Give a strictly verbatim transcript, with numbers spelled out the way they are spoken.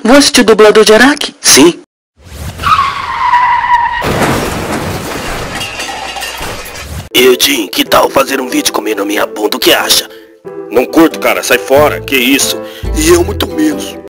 Vou assistir dublador de Araki? Sim. E o Jim, que tal fazer um vídeo comendo minha bunda? O que acha? Não curto, cara. Sai fora. Que isso? E eu muito menos.